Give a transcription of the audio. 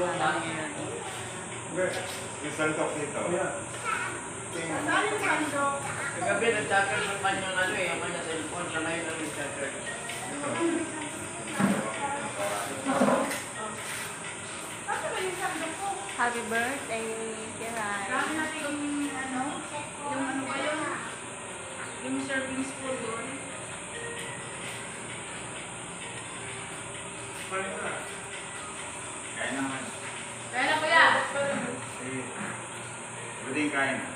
Yung sandok dito. Saan yung sandok? Kagabi nag-chatter sa kanyang ano eh, ang kanyang cellphone, siya ngayon ang nag-chatter. Saan ba yung sandok ko? Happy birthday, Kiray. Kami natin yung ano ba yun? Yung serving spoon doon. Kain naman. Kaya na kuya. Pwede kain.